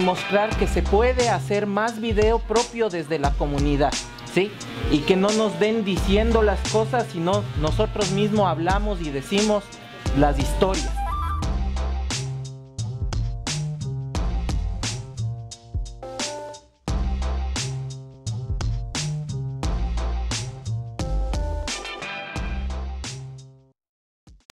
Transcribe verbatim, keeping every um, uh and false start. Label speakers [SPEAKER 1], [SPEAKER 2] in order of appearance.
[SPEAKER 1] demostrar que se puede hacer más video propio desde la comunidad, ¿sí? Y que no nos den diciendo las cosas, sino nosotros mismos hablamos y decimos las historias.